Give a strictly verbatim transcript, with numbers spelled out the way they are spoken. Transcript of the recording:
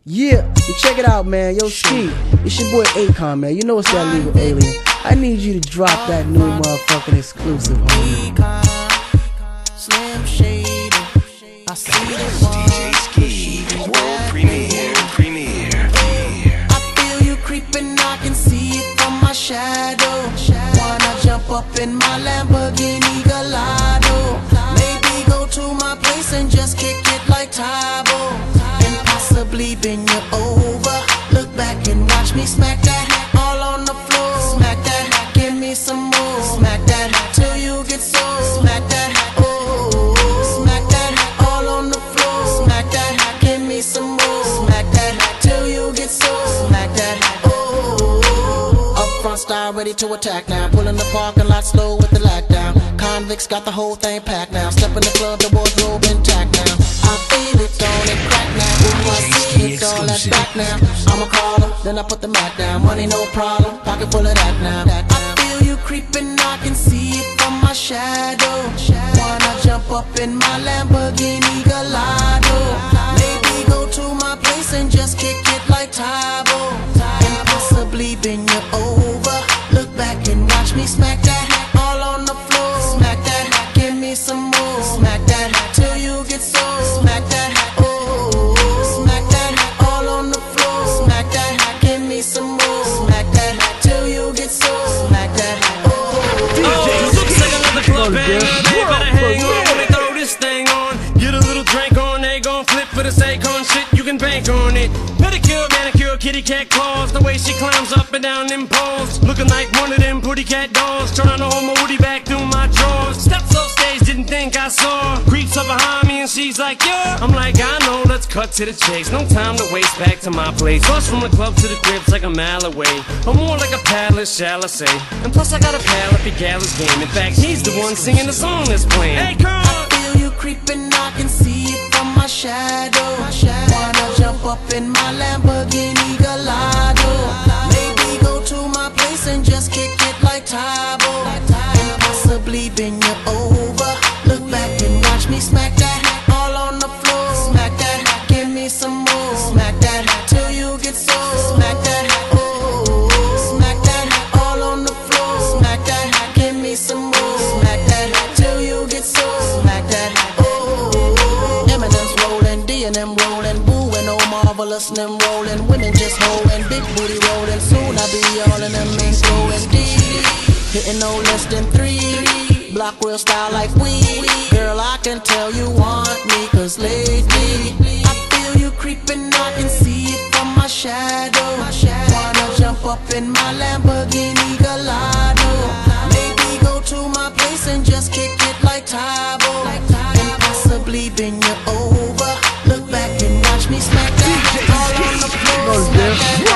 Yeah, you check it out, man. Yo, Ski, it's your boy Akon, man. You know it's that legal alien. I need you to drop that new motherfucking exclusive, homie. Slim Shady, I see the one. D J Ski, world premiere, premiere. I feel you creeping, I can see it from my shadow. Wanna jump up in my Lamborghini Gallardo? Maybe go to my place and just kick it like Tybo, and possibly bend you over. Look back and watch me smack that all on the floor. Smack that, give me some more. Smack that till you get sore. Smack that, oh, smack that all on the floor. Smack that, give me some more. Smack that till you get sore. Smack that, oh. Up front style, ready to attack now. Pulling the parking lot slow with the lockdown. Convicts got the whole thing packed now. Step in the club, the wardrobe intact now. I feel it, on it crack now. Ooh, I see it's all that back now. I'ma call them, then I put the mat down. Money no problem, pocket full of that now. I feel you creeping, I can see it from my shadow. Wanna jump up in my Lamborghini Gallardo? Maybe go to my place and just kick it like Tybo, and possibly bend you over. Look back and watch me smack that all on the floor. Smack that, give me some more. Smack that till you get sore. Smack that, oh, smack that all on the floor. Smack that, give me some more. Smack that till you get sore. Smack that, oh. Oh, looks like another club banger. They better hang on when they throw this thing on. Get a little drink on, they gon' flip for the Akon shit. You can bank on it. Pedicure, manicure, kitty cat claws. The way she climbs up and down them poles, looking like one of them pretty cat dolls. Trying to hold my woody back through my drawers. Steps off stage, didn't think I saw. Creeps up behind me and she's like, yeah. I'm like, I know, let's cut to the chase. No time to waste, back to my place. Bus from the club to the crib's like a mile away, or more like a palace, shall I say. And plus I got a pal at the Gallus game. In fact, he's the one singing the song that's playing. Hey, come on! I feel you creeping, I can see it from my shadow. Wanna jump up in my Lamborghini Gallardo? Maybe go to my place and just kick it like Tybo, and possibly bend you over. Look back and watch me smack that all on the floor. Smack that, give me some more. Smack that till you get sore. Smack that, oh, smack that all on the floor. Smack that, give me some more. Smack that till you get sore. Smack that, oh. Eminem's rolling, D and M rolling, Boo and oh marvelous and them rolling. Women just holding, big booty rolling. Soon I be all in them and throwing D, hitting no less than three. Block real style like we. Girl, I can tell you want me, cause lately I feel you creeping, I can see it from my shadow. Wanna jump up in my Lamborghini Gallardo? Maybe go to my place and just kick it like Tybo, and possibly bend you over. Look back and watch me smack that all on the floor. Smack that.